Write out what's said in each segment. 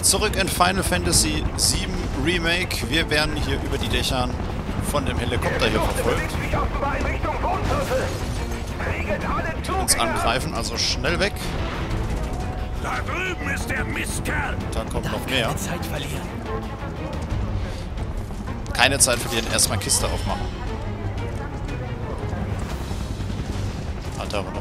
zurück in Final Fantasy VII Remake. Wir werden hier über die Dächern von dem Helikopter hier verfolgt. Die uns angreifen, also schnell weg. Da drüben ist der Mistkerl. Da kommt noch mehr. Keine Zeit verlieren. Keine Zeit verlieren, erstmal Kiste aufmachen. Alter, runter.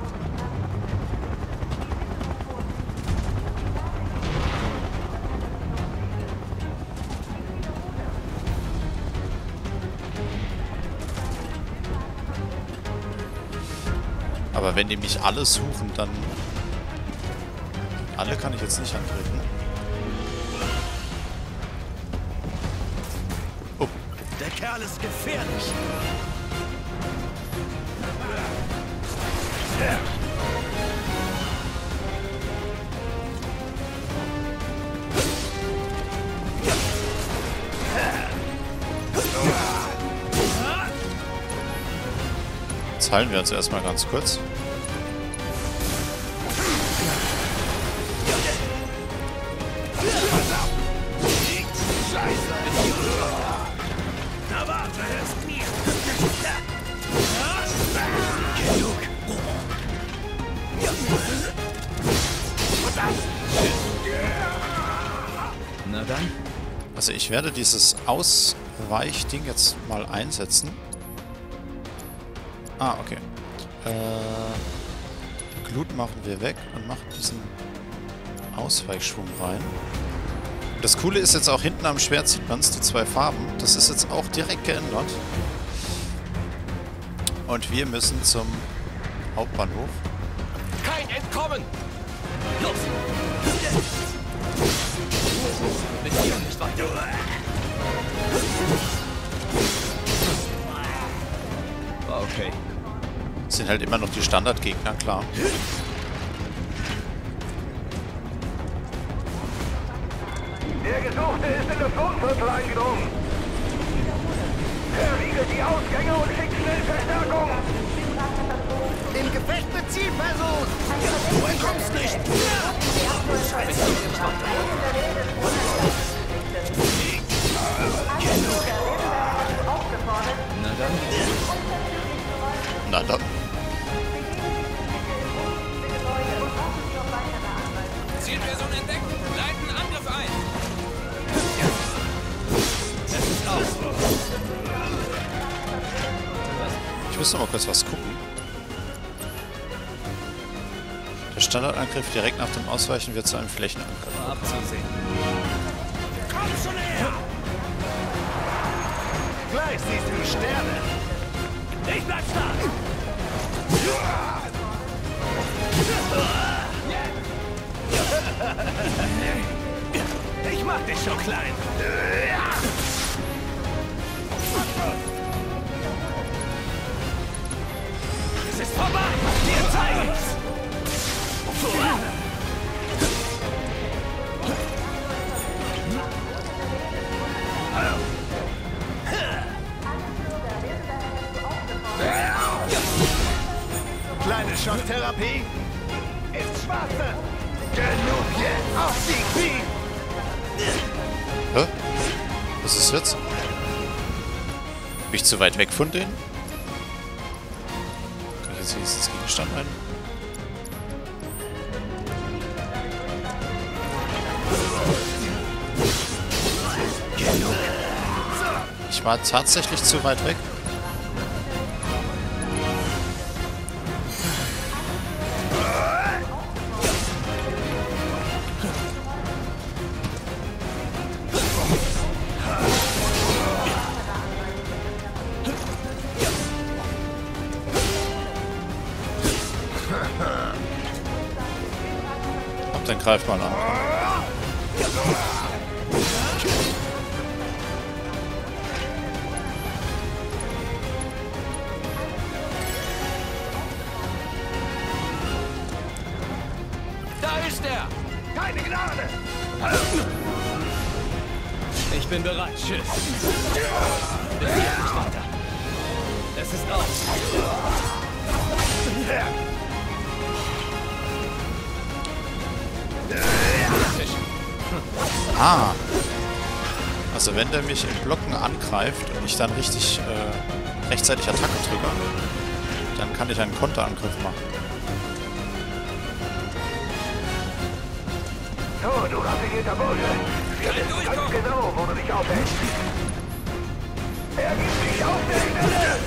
Aber wenn die mich alle suchen, dann... Alle kann ich jetzt nicht antreten. Oh. Der Kerl ist gefährlich. Jetzt heilen wir uns erstmal ganz kurz. Na warte, hörst mir. Genug. Na dann. Also ich werde dieses Ausweichding jetzt mal einsetzen. Ah, okay. Glut machen wir weg und machen diesen Ausweichschwung rein. Und das Coole ist jetzt auch hinten am Schwert sieht man es, die zwei Farben. Das ist jetzt auch direkt geändert. Und wir müssen zum Hauptbahnhof. Kein Entkommen! Los! Mit dir nicht weiter. War okay. Sind halt immer noch die Standardgegner, klar. Der Gesuchte ist in das Wohnviertel eingedrungen. Verriegelt die Ausgänge und schickt schnell Verstärkung. Im Gefecht mit Zielperson! Du entkommst nicht! Na dann. Na dann. Zielperson entdeckt. Leiten Angriff ein. Es ist aus. Ich muss noch mal kurz was gucken. Der Standardangriff direkt nach dem Ausweichen wird zu einem Flächenangriff. War abzusehen. Komm schon her! Gleich siehst du Sterne! Ich bleib stark. Ich mach dich schon klein. Es ist vorbei. Dir zeig ich's. Kleine Schocktherapie? Ins Schwarze. Genug jetzt. Auf die Knie. Hä? Was ist jetzt? Bin ich zu weit weg von denen? Kann ich jetzt wenigstens Gegenstand ein? Ich war tatsächlich zu weit weg. Dann greif mal an. Da ist er. Keine Gnade. Ich bin bereit. Tschüss. Bis hier nicht weiter. Es ist aus. Ah. Also wenn der mich in Blocken angreift und ich dann richtig rechtzeitig Attacke drücke, dann kann ich einen Konterangriff machen. So, du raffinierter Bursche. Wir wissen ganz genau, wo du dich aufhältst. Er gibt dich auf der Stelle!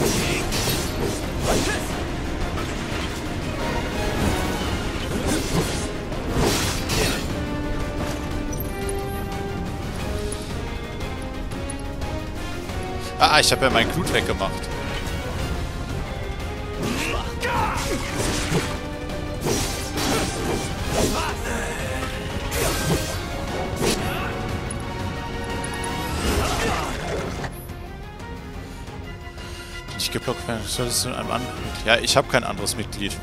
Ah, ich habe ja meinen Glut weggemacht. Nicht geblockt werden. Solltest du in einem anderen... Ja, ich habe kein anderes Mitglied.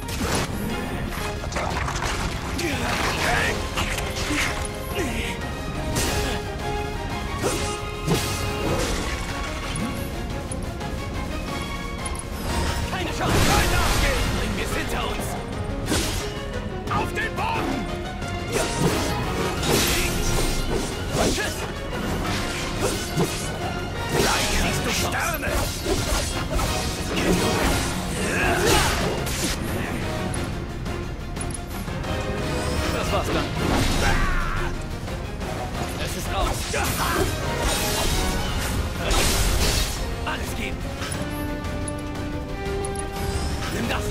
Keine Chance! Bringen wir es hinter uns! Auf den Boden! Tschüss! Gleich siehst du Sterne! Das war's dann. Es ist aus. Alles geben. Nimm das.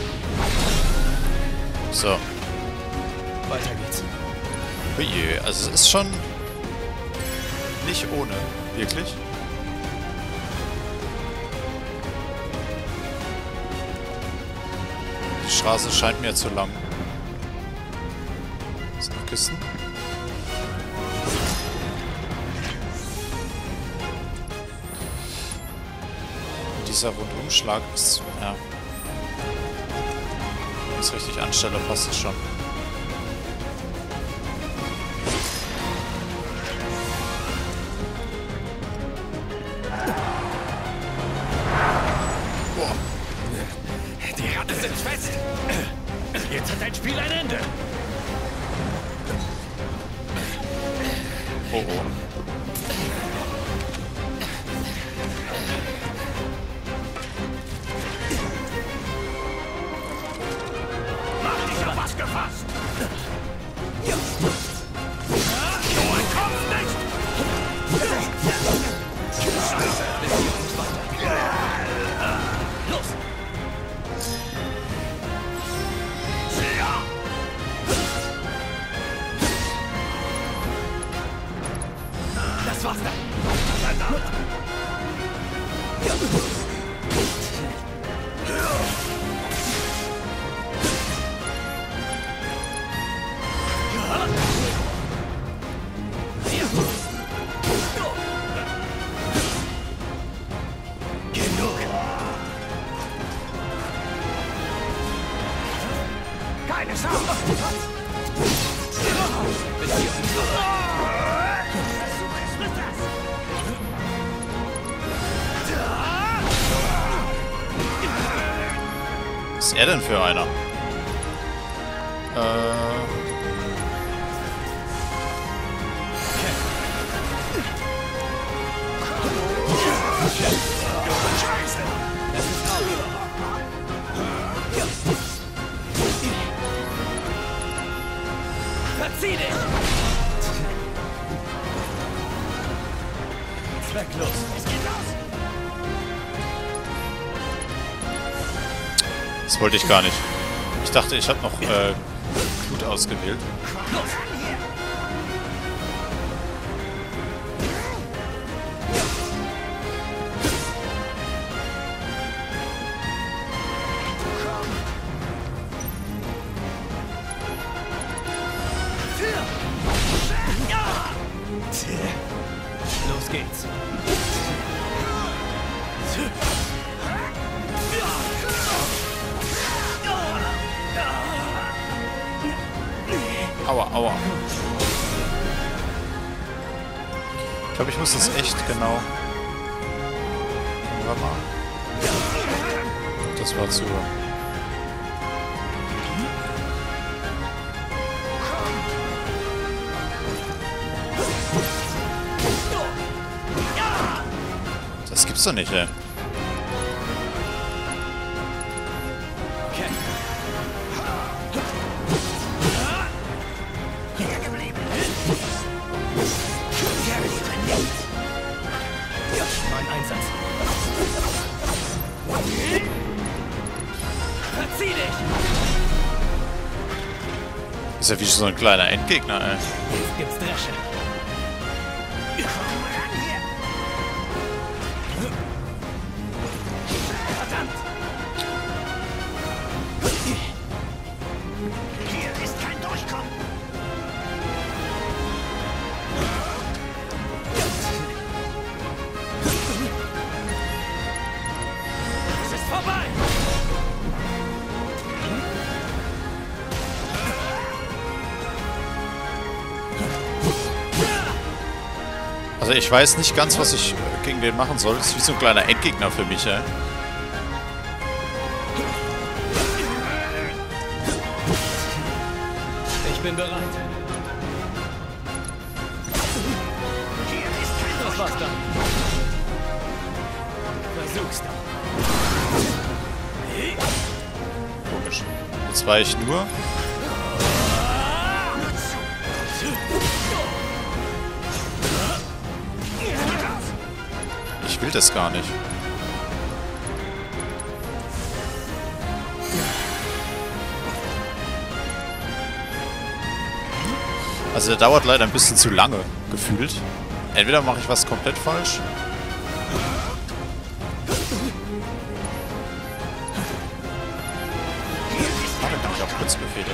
So. Weiter geht's. Oje, also es ist schon nicht ohne. Wirklich. Die Straße scheint mir zu lang. Sind noch Kisten? Dieser Rundumschlag ist... Ja. Wenn ich es richtig anstelle, passt es schon. Die Ratte sitzt fest. Jetzt hat dein Spiel ein Ende. Oh oh. Mach dich auf was gefasst. Du entkommst nicht. Scheiße. Los. Das war's dann. Genug. Keine Chance! Was ist er denn für einer? Verzieh dich! Zwecklos. Es geht los! Das wollte ich gar nicht. Ich dachte, ich habe noch Glut ausgewählt. Los! Los geht's. Aua, aua. Ich glaube, ich muss das echt genau... Warte mal. Das war zu... gibt's doch nicht, ey. Okay. Hier geblieben. Mein Einsatz. Verzieh dich! Ist ja wie so ein kleiner Endgegner, ey. Jetzt gibt's Dresche. Verdammt! Hier ist kein Durchkommen. Es ist vorbei! Also ich weiß nicht ganz, was ich gegen den machen soll. Das ist wie so ein kleiner Endgegner für mich, ey. Ich bin bereit. Hier ist kein Das war's dann. Versuch's doch. Komisch. Jetzt war ich nur... Ich will das gar nicht. Also der dauert leider ein bisschen zu lange, gefühlt. Entweder mache ich was komplett falsch. Ah, dann kann ich auch Kurzbefehle.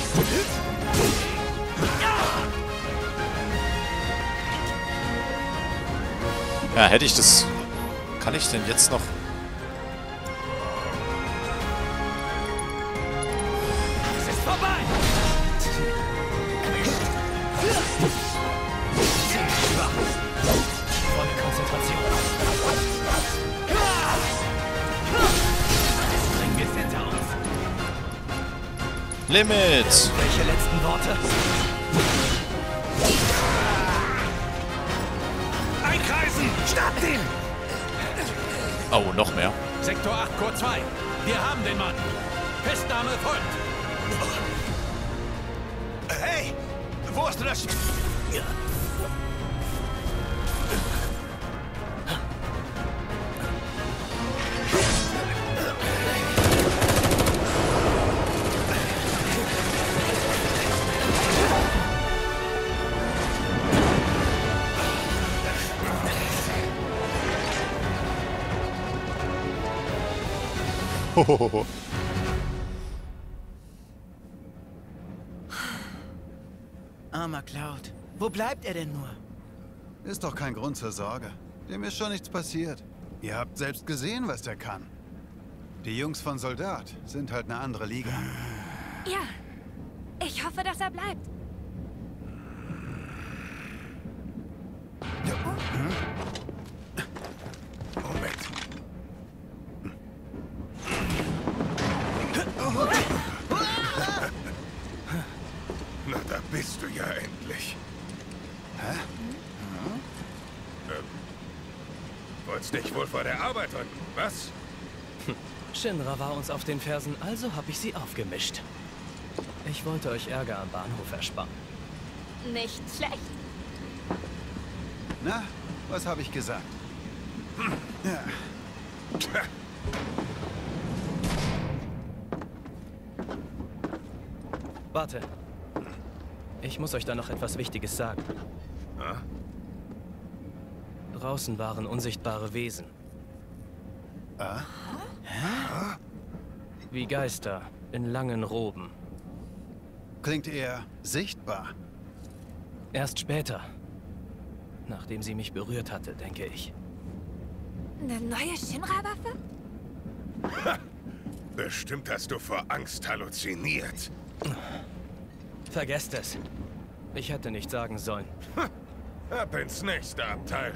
Ja, hätte ich das... Kann ich denn jetzt noch... Es ist vorbei! Volle Konzentration. Bringen wir es hinter uns. Limit! Welche letzten Worte? Einkreisen! Schnappt ihn! Oh, noch mehr. Sektor 8, Chor 2. Wir haben den Mann. Festnahme folgt. Hey! Wo hast du das? Hohoho. Armer Cloud. Wo bleibt er denn nur? Ist doch kein Grund zur Sorge. Dem ist schon nichts passiert. Ihr habt selbst gesehen, was der kann. Die Jungs von Soldat sind halt eine andere Liga. Ja, ich hoffe, dass er bleibt. Moment. Na, da bist du ja endlich. Hä? Wolltest dich wohl vor der Arbeit drücken, was? Shinra war uns auf den Fersen, also habe ich sie aufgemischt. Ich wollte euch Ärger am Bahnhof ersparen. Nicht schlecht. Na, was habe ich gesagt? Ja. Tja, Warte. Ich muss euch da noch etwas Wichtiges sagen. Ah? Draußen waren unsichtbare Wesen. Ah? Wie Geister in langen Roben. Klingt eher sichtbar. Erst später. Nachdem sie mich berührt hatte, denke ich. Eine neue Shinra-Waffe? Bestimmt hast du vor Angst halluziniert. Vergesst es. Ich hätte nicht sagen sollen. Ab ins nächste Abteil.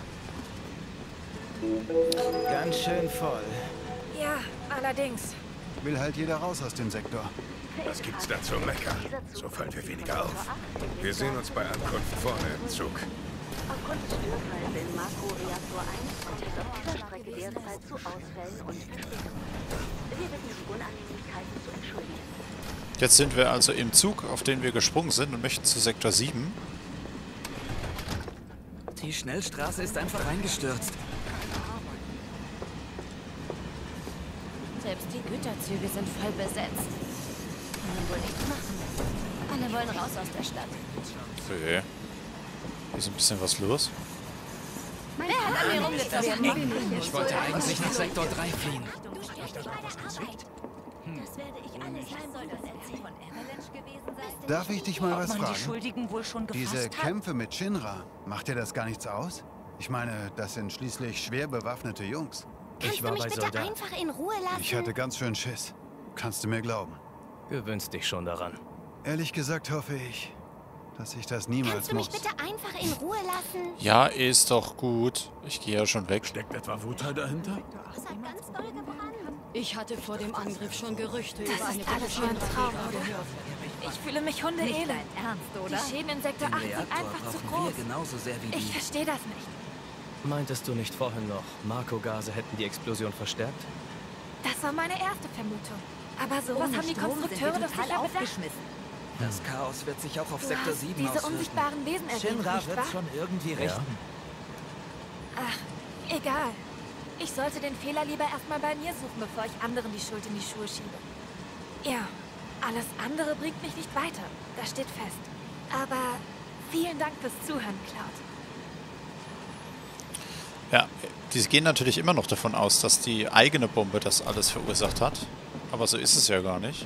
Ganz schön voll. Ja, allerdings. Will halt jeder raus aus dem Sektor. Was gibt's da zu meckern? So fallen wir weniger auf. Wir sehen uns bei Ankunft vorne im Zug. Aufgrund des Störfalls in Mako-Reaktor 1 kommt es auf dieser Strecke derzeit zu Ausfällen und Verspätungen. Wir bitten die Unannehmlichkeiten zu entschuldigen. Jetzt sind wir also im Zug, auf den wir gesprungen sind und möchten zu Sektor 7. Die Schnellstraße ist einfach eingestürzt. Selbst die Güterzüge sind voll besetzt. Kann man wohl nichts machen. Alle wollen raus aus der Stadt. Okay. Hier ist ein bisschen was los. Wer hat an mir rumgezogen? Ich wollte eigentlich nach Sektor 3 fliehen. Das werde ich alles erzählen. Von Avalanche gewesen sein. Darf ich dich mal was Man die fragen? Schuldigen wohl schon gefasst Diese hat? Kämpfe mit Shinra, macht dir das gar nichts aus? Ich meine, das sind schließlich schwer bewaffnete Jungs. Ich war bei Soldat. einfach in Ruhe lassen? Ich hatte ganz schön Schiss. Kannst du mir glauben? Gewöhnst dich schon daran. Ehrlich gesagt hoffe ich, dass ich das niemals muss. einfach in Ruhe lassen? Ja, ist doch gut. Ich gehe ja schon weg. Steckt etwa Wutai dahinter? Das hat ganz doll gebrannt. Ich hatte vor dem Angriff schon Gerüchte über Das eine ist alles nur ein Traum, oder? Ich fühle mich hundeelend. Ernst, oder? Die Schäden in Sektor 8 sind einfach zu groß. genauso sehr wie Ich verstehe das nicht. Meintest du nicht vorhin noch, Marco-Gase hätten die Explosion verstärkt? Das war meine erste Vermutung. Aber sowas Ohne haben die Strom sind Konstrukteure wir doch total sicher bedacht. aufgeschmissen. Das Chaos wird sich auch auf Du Sektor hast 7 diese auswirken. unsichtbaren Wesen erwähnt, Shinra nicht wird wahr? schon irgendwie richten. Ach, egal. Ich sollte den Fehler lieber erstmal bei mir suchen, bevor ich anderen die Schuld in die Schuhe schiebe. Ja, alles andere bringt mich nicht weiter. Das steht fest. Aber vielen Dank fürs Zuhören, Cloud. Ja, die gehen natürlich immer noch davon aus, dass die eigene Bombe das alles verursacht hat. Aber so ist es ja gar nicht.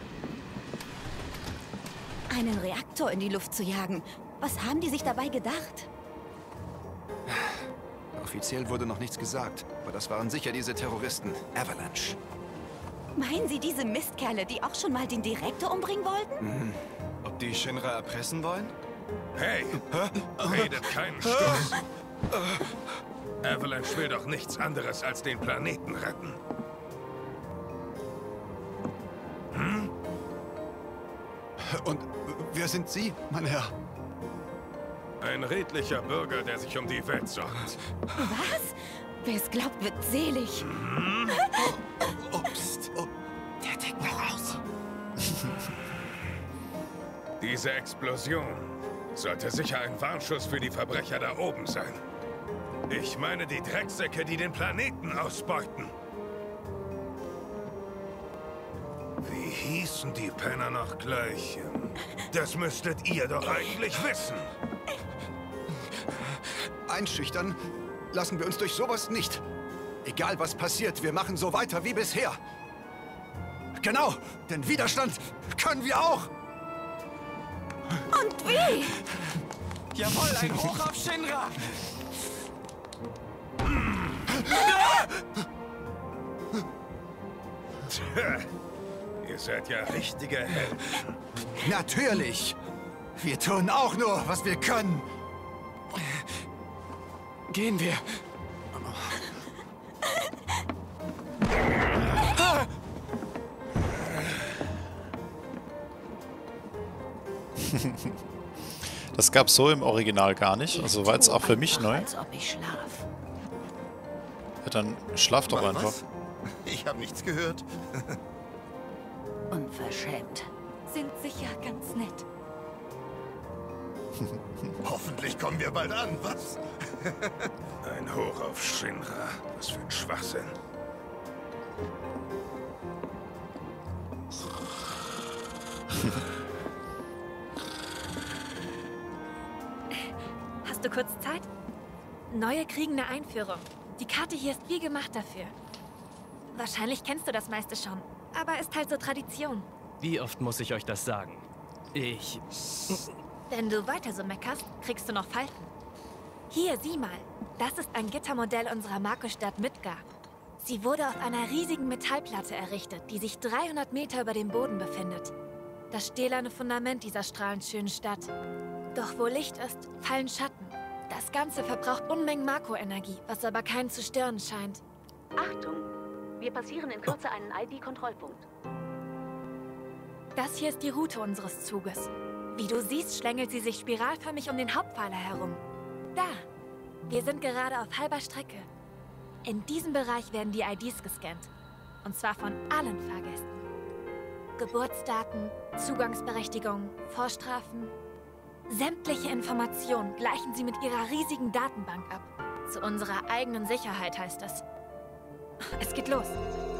Einen Reaktor in die Luft zu jagen. Was haben die sich dabei gedacht? Offiziell wurde noch nichts gesagt, aber das waren sicher diese Terroristen. Avalanche. Meinen Sie diese Mistkerle, die auch schon mal den Direktor umbringen wollten? Ob die Shinra erpressen wollen? Hey, redet keinen Stuss. Avalanche will doch nichts anderes als den Planeten retten. Und wer sind Sie, mein Herr? Ein redlicher Bürger, der sich um die Welt sorgt. Was? Wer es glaubt, wird selig. Obst. Oh. Der tickt noch aus. Diese Explosion sollte sicher ein Warnschuss für die Verbrecher da oben sein. Ich meine die Drecksäcke, die den Planeten ausbeuten. Wie hießen die Penner noch gleich? Das müsstet ihr doch eigentlich wissen. Einschüchtern lassen wir uns durch sowas nicht. Egal was passiert, wir machen so weiter wie bisher. Genau, denn Widerstand können wir auch. Und wie? Jawohl, ein Hoch auf Shinra! Tja, ihr seid ja richtige Helden. Natürlich. Wir tun auch nur, was wir können. Gehen wir. Das gab's so im Original gar nicht. Also war jetzt auch für mich neu. Als ob ich schlaf. Ja, dann schlaf doch einfach. Ich habe nichts gehört. Unverschämt. Sind sicher ganz nett. Hoffentlich kommen wir bald an, was? Ein Hoch auf Shinra. Was für ein Schwachsinn. Hast du kurz Zeit? Neue kriegen eine Einführung. Die Karte hier ist wie gemacht dafür. Wahrscheinlich kennst du das meiste schon, aber ist halt so Tradition. Wie oft muss ich euch das sagen? Wenn du weiter so meckerst, kriegst du noch Falten. Hier, sieh mal. Das ist ein Gittermodell unserer Marco-Stadt Midgar. Sie wurde auf einer riesigen Metallplatte errichtet, die sich 300 Meter über dem Boden befindet. Das stählerne Fundament dieser strahlend schönen Stadt. Doch wo Licht ist, fallen Schatten. Das Ganze verbraucht Unmengen Marco-Energie, was aber keinen zu stören scheint. Achtung! Wir passieren in Kürze einen ID-Kontrollpunkt. Das hier ist die Route unseres Zuges. Wie du siehst, schlängelt sie sich spiralförmig um den Hauptpfeiler herum. Da! Wir sind gerade auf halber Strecke. In diesem Bereich werden die IDs gescannt. Und zwar von allen Fahrgästen. Geburtsdaten, Zugangsberechtigung, Vorstrafen. Sämtliche Informationen gleichen sie mit ihrer riesigen Datenbank ab. Zu unserer eigenen Sicherheit heißt es. Es geht los.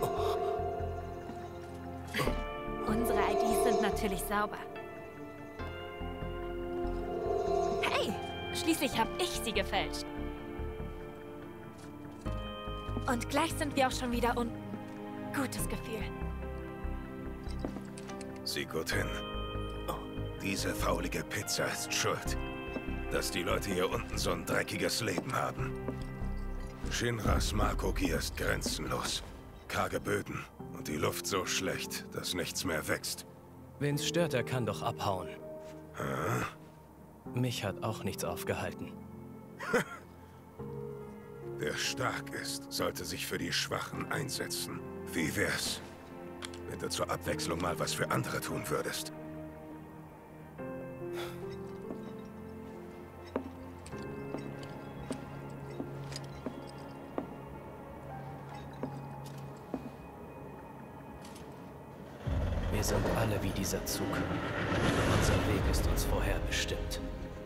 Unsere IDs sind natürlich sauber. Hey, schließlich habe ich sie gefälscht. Und gleich sind wir auch schon wieder unten. Gutes Gefühl. Sieh gut hin. Diese faulige Pizza ist schuld, dass die Leute hier unten so ein dreckiges Leben haben. Shinras Marco-Gier ist grenzenlos. Karge Böden und die Luft so schlecht, dass nichts mehr wächst. Wen's stört, er kann doch abhauen. Hä? Mich hat auch nichts aufgehalten. Wer stark ist, sollte sich für die Schwachen einsetzen. Wie wär's, wenn du zur Abwechslung mal was für andere tun würdest? Wir sind alle wie dieser Zug. Unser Weg ist uns vorherbestimmt.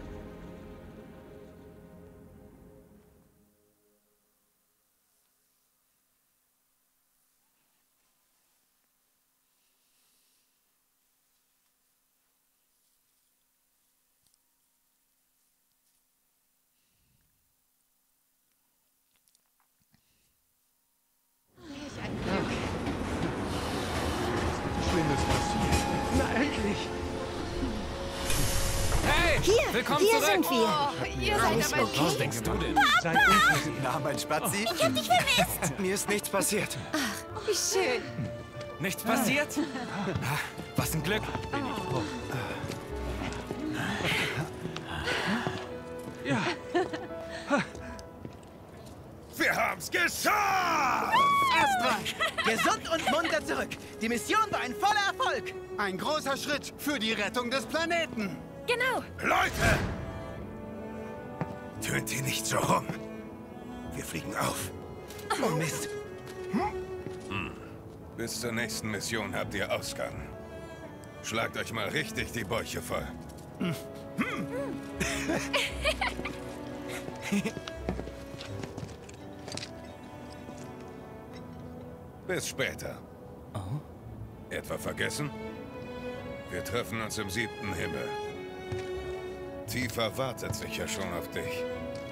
Willkommen zurück. Sind wir. Ihr seid aber Was denkst du denn? Sei unvorsichtig. Na, mein Spatzi. Ich hab dich vermisst. Mir ist nichts passiert. Wie schön. Nichts passiert? Was ein Glück. Ja. Wir haben's geschafft! Astra, gesund und munter zurück. Die Mission war ein voller Erfolg. Ein großer Schritt für die Rettung des Planeten. Genau. Leute! Tönt ihr nicht so rum. Wir fliegen auf. Oh Mist. Bis zur nächsten Mission habt ihr Ausgang. Schlagt euch mal richtig die Bäuche voll. Bis später. Etwa vergessen? Wir treffen uns im 7. Himmel. Tifa wartet sicher schon auf dich.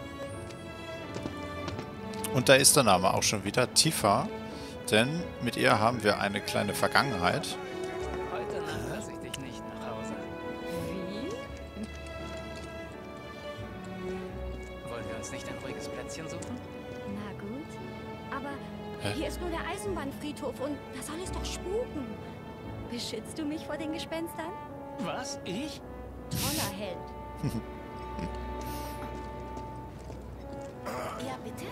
Und da ist der Name auch schon wieder, Tifa. Denn mit ihr haben wir eine kleine Vergangenheit. Heute lasse ich dich nicht nach Hause. Wie? Wollen wir uns nicht ein ruhiges Plätzchen suchen? Na gut. Aber hier ist nur der Eisenbahnfriedhof und da soll es doch spuken. Beschützt du mich vor den Gespenstern? Was? Ich? Toller Held. Ja, bitte?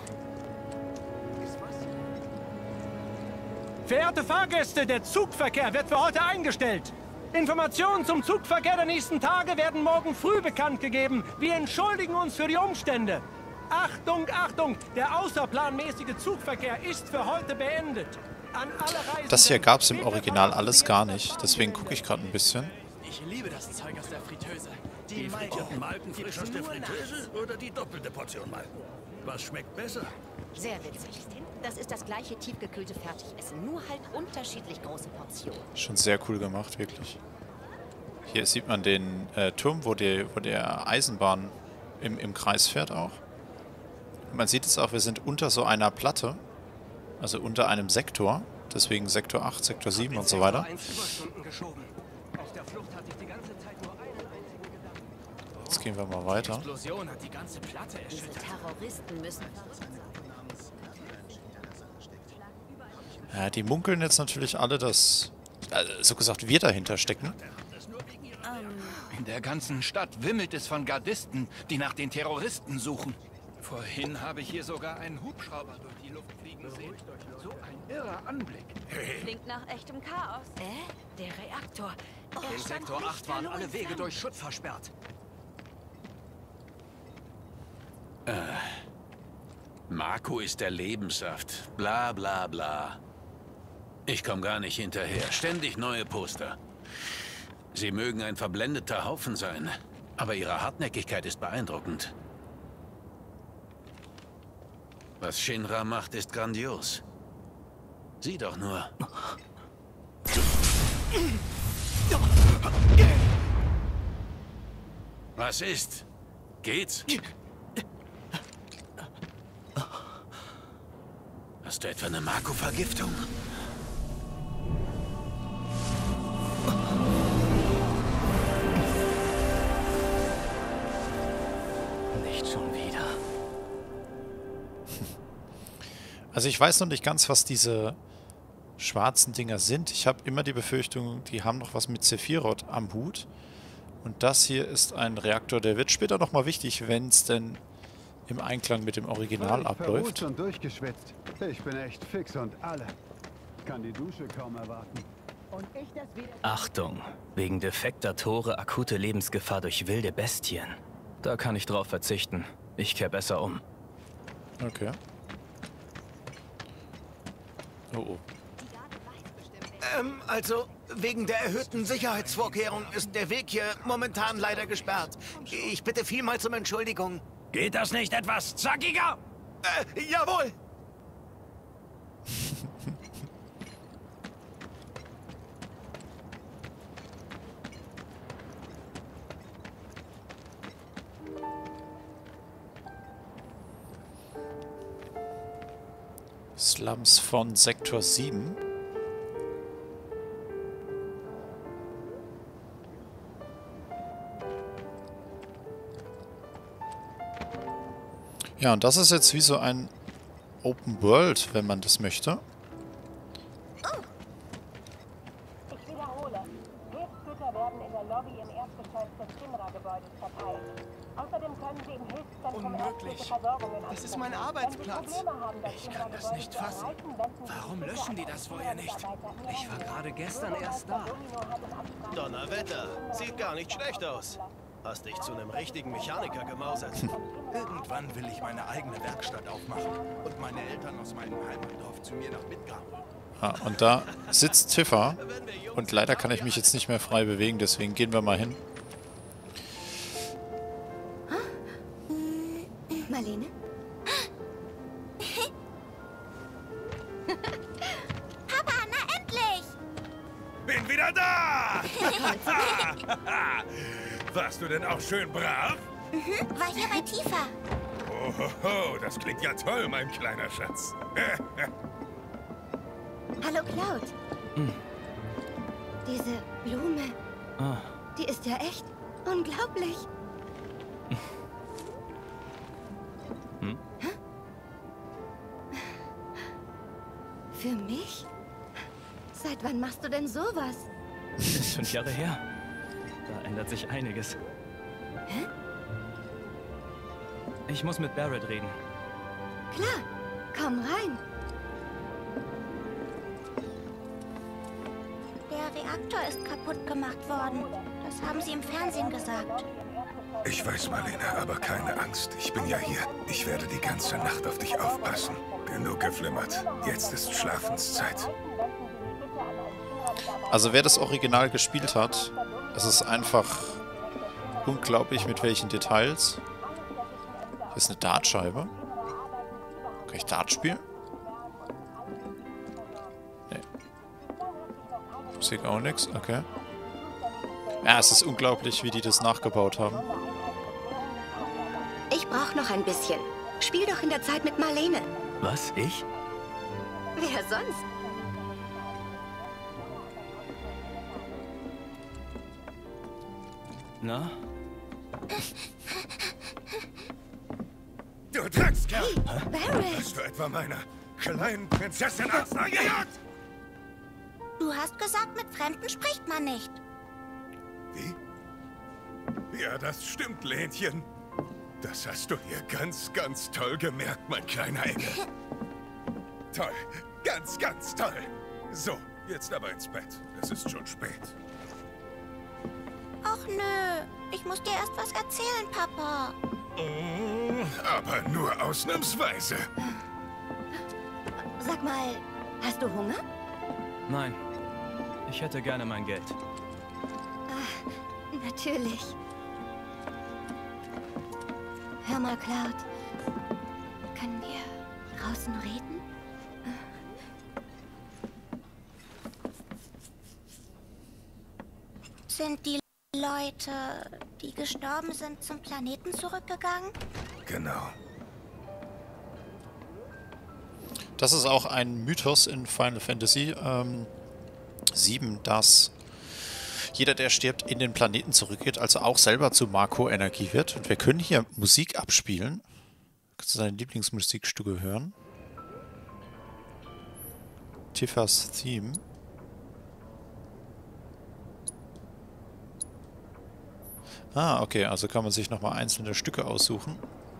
Verehrte Fahrgäste, der Zugverkehr wird für heute eingestellt. Informationen zum Zugverkehr der nächsten Tage werden morgen früh bekannt gegeben. Wir entschuldigen uns für die Umstände. Achtung, Achtung! Der außerplanmäßige Zugverkehr ist für heute beendet. An alle Reisenden, Das hier gab es im Original alles gar nicht. Deswegen gucke ich gerade ein bisschen. Ich liebe das Zeug aus der Fritteuse. Die frittierten Malken frisch aus der Fritteuse oder die doppelte Portion Malken? Was schmeckt besser? Sehr witzig. Das ist das gleiche tiefgekühlte Fertigessen, nur halt unterschiedlich große Portionen. Schon sehr cool gemacht, wirklich. Hier sieht man den Turm, wo der Eisenbahn im Kreis fährt auch. Und man sieht es auch, wir sind unter so einer Platte. Also unter einem Sektor. Deswegen Sektor 8, Sektor 7 und so weiter. Jetzt gehen wir mal weiter. Explosion hat die ganze Platte erschüttert. Diese Terroristen müssen... Ja, die munkeln jetzt natürlich alle, dass, so gesagt, wir dahinter stecken. In der ganzen Stadt wimmelt es von Gardisten, die nach den Terroristen suchen. Vorhin habe ich hier sogar einen Hubschrauber durch die Luft fliegen sehen. So ein irrer Anblick. Klingt nach echtem Chaos. Der Reaktor. In Sektor 8 waren alle Wege durch Schutt versperrt. Marco ist der Lebenssaft. Bla bla bla. Ich komme gar nicht hinterher. Ständig neue Poster. Sie mögen ein verblendeter Haufen sein, aber ihre Hartnäckigkeit ist beeindruckend. Was Shinra macht, ist grandios. Sieh doch nur. Was ist? Geht's? Hast du etwa eine Marco-Vergiftung? Nicht schon wieder. Also ich weiß noch nicht ganz, was diese schwarzen Dinger sind. Ich habe immer die Befürchtung, die haben noch was mit Sephiroth am Hut. Und das hier ist ein Reaktor, der wird später nochmal wichtig, wenn es denn im Einklang mit dem Original abläuft. Und durchgeschwitzt. Ich bin echt fix und alle. Kann die Dusche kaum erwarten. Achtung, wegen defekter Tore akute Lebensgefahr durch wilde Bestien. Da kann ich drauf verzichten. Ich kehr besser um. Okay. Oh oh. Also, wegen der erhöhten Sicherheitsvorkehrungen ist der Weg hier momentan leider gesperrt. Ich bitte vielmals um Entschuldigung. Geht das nicht etwas zackiger? Jawohl! Slums von Sektor 7. Ja, und das ist jetzt wie so ein Open World, wenn man das möchte. Ich wiederhole. Hilfsgüter werden in der Lobby im Erdgeschoss des Shinra-Gebäudes verteilt. Außerdem können Sie im Hilfszentrum ärztliche Versorgungen Das ist mein Arbeitsplatz. Ich kann das nicht fassen. Warum löschen die das vorher nicht? Ich war gerade gestern erst da. Donnerwetter, sieht gar nicht schlecht aus. Hast dich zu einem richtigen Mechaniker gemausert. Irgendwann will ich meine eigene Werkstatt aufmachen und meine Eltern aus meinem Heimatdorf zu mir nach Midgar holen. Ah, und da sitzt Tifa. Und leider kann ich mich jetzt nicht mehr frei bewegen, deswegen gehen wir mal hin. Marlene? Papa, na endlich! Bin wieder da! Warst du denn auch schön brav? War hier bei Tifa. Oh, das klingt ja toll, mein kleiner Schatz. Hallo, Cloud. Diese Blume, die ist ja echt unglaublich. Hä? Für mich? Seit wann machst du denn sowas? Ist 5 Jahre her. Da ändert sich einiges. Hä? Ich muss mit Barrett reden. Klar, komm rein. Der Reaktor ist kaputt gemacht worden. Das haben sie im Fernsehen gesagt. Ich weiß, Marlene, aber keine Angst. Ich bin ja hier. Ich werde die ganze Nacht auf dich aufpassen. Genug geflimmert. Jetzt ist Schlafenszeit. Also wer das Original gespielt hat, es ist einfach unglaublich, mit welchen Details. Hier ist eine Dartscheibe. Kann ich Dart spielen? Nee. Musik auch nix, okay. Ja, es ist unglaublich, wie die das nachgebaut haben. Ich brauche noch ein bisschen. Spiel doch in der Zeit mit Marlene. Was? Ich? Wer sonst? Na? Du Dreckskerl! Barrett! Hast du etwa meiner kleinen Prinzessin Angst eingejagt? Du hast gesagt, mit Fremden spricht man nicht. Wie? Ja, das stimmt, Lähnchen. Das hast du hier ganz, ganz toll gemerkt, mein kleiner Engel. Toll. Ganz, ganz toll. So, jetzt aber ins Bett. Es ist schon spät. Ach nö, ich muss dir erst was erzählen, Papa. Aber nur ausnahmsweise. Sag mal, hast du Hunger? Nein, ich hätte gerne mein Geld. Ah, natürlich. Hör mal, Cloud. Können wir draußen reden? Sind die Leute, die gestorben sind, zum Planeten zurückgegangen? Genau. Das ist auch ein Mythos in Final Fantasy 7, dass jeder, der stirbt, in den Planeten zurückgeht, also auch selber zu Mako-Energie wird. Und wir können hier Musik abspielen. Kannst du deine Lieblingsmusikstücke hören? Tifa's Theme. Ah, okay, also kann man sich nochmal einzelne Stücke aussuchen.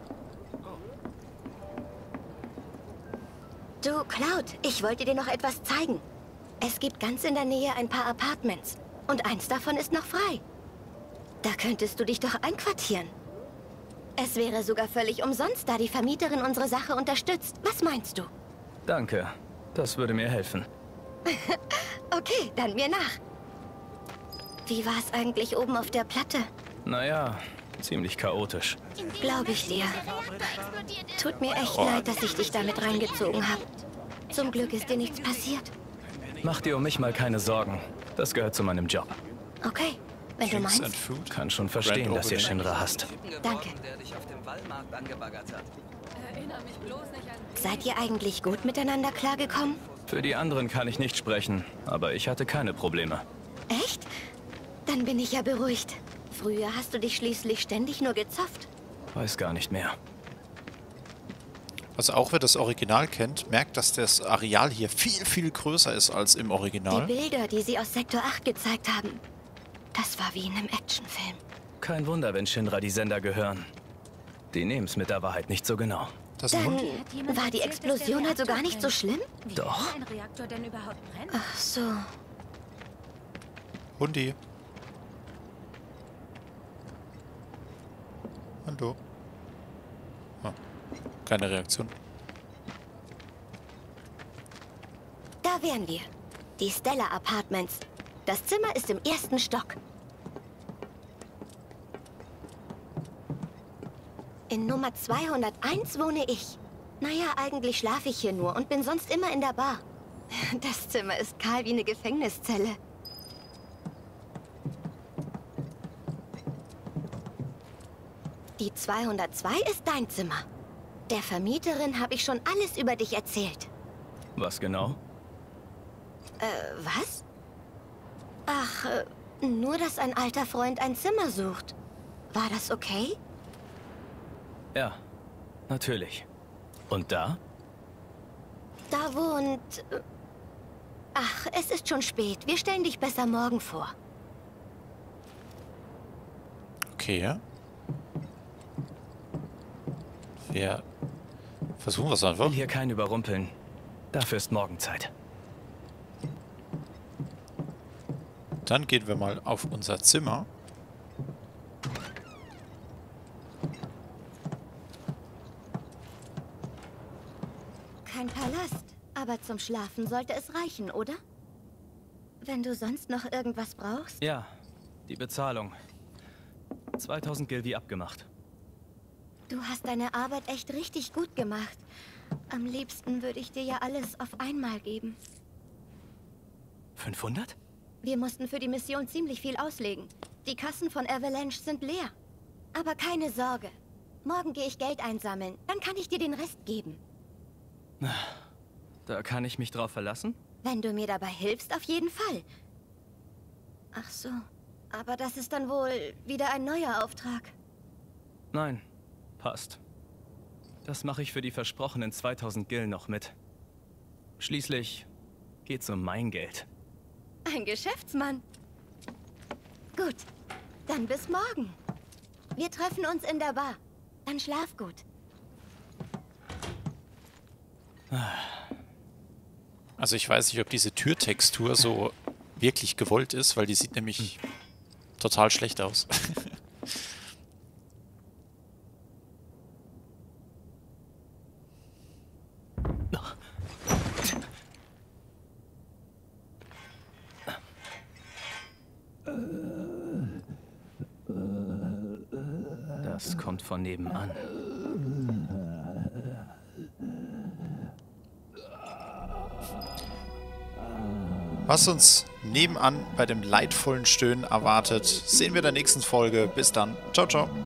Du, Cloud, ich wollte dir noch etwas zeigen. Es gibt ganz in der Nähe ein paar Apartments. Und eins davon ist noch frei. Da könntest du dich doch einquartieren. Es wäre sogar völlig umsonst, da die Vermieterin unsere Sache unterstützt. Was meinst du? Danke. Das würde mir helfen. Okay, dann mir nach. Wie war es eigentlich oben auf der Platte? Naja, ziemlich chaotisch. Glaube ich dir. Tut mir echt leid, dass ich dich damit reingezogen habe. Zum Glück ist dir nichts passiert. Mach dir um mich mal keine Sorgen. Das gehört zu meinem Job. Okay, wenn du meinst. Kann schon verstehen, dass ihr Shinra hasst. Danke. Seid ihr eigentlich gut miteinander klargekommen? Für die anderen kann ich nicht sprechen, aber ich hatte keine Probleme. Echt? Dann bin ich ja beruhigt. Früher hast du dich schließlich ständig nur gezofft. Weiß gar nicht mehr. Also auch wer das Original kennt, merkt, dass das Areal hier viel, viel größer ist als im Original. Die Bilder, die sie aus Sektor 8 gezeigt haben, das war wie in einem Actionfilm. Kein Wunder, wenn Shinra die Sender gehören. Die nehmen's mit der Wahrheit nicht so genau. Das ist ein Hund. Dann war die Explosion also gar nicht so schlimm? Doch. Ein Reaktor denn überhaupt brennt? Ach so. Hundi. Hallo. Oh, keine Reaktion. Da wären wir. Die Stella Apartments. Das Zimmer ist im 1. Stock. In Nummer 201 wohne ich. Naja, eigentlich schlafe ich hier nur und bin sonst immer in der Bar. Das Zimmer ist kahl wie eine Gefängniszelle. Die 202 ist dein Zimmer. Der Vermieterin habe ich schon alles über dich erzählt. Was genau? Was? Ach, nur, dass ein alter Freund ein Zimmer sucht. War das okay? Ja, natürlich. Und da? Da wohnt... Ach, es ist schon spät. Wir stellen dich besser morgen vor. Okay, ja. Wir versuchen es einfach. Ich will hier keinen überrumpeln. Dafür ist morgen Zeit. Dann gehen wir mal auf unser Zimmer. Kein Palast, aber zum Schlafen sollte es reichen, oder? Wenn du sonst noch irgendwas brauchst? Ja, die Bezahlung. 2000 Gil wie abgemacht. Du hast deine Arbeit echt richtig gut gemacht. Am liebsten würde ich dir ja alles auf einmal geben. 500? Wir mussten für die Mission ziemlich viel auslegen. Die Kassen von Avalanche sind leer. Aber keine Sorge. Morgen gehe ich Geld einsammeln. Dann kann ich dir den Rest geben. Da kann ich mich drauf verlassen? Wenn du mir dabei hilfst, auf jeden Fall. Ach so. Aber das ist dann wohl wieder ein neuer Auftrag. Nein, passt. Das mache ich für die versprochenen 2000 Gil noch mit. Schließlich geht's um mein Geld. Ein Geschäftsmann. Gut, dann bis morgen. Wir treffen uns in der Bar. Dann schlaf gut. Also ich weiß nicht, ob diese Türtextur so wirklich gewollt ist, weil die sieht nämlich total schlecht aus. Das kommt von nebenan. Was uns nebenan bei dem leidvollen Stöhnen erwartet, sehen wir in der nächsten Folge. Bis dann. Ciao, ciao.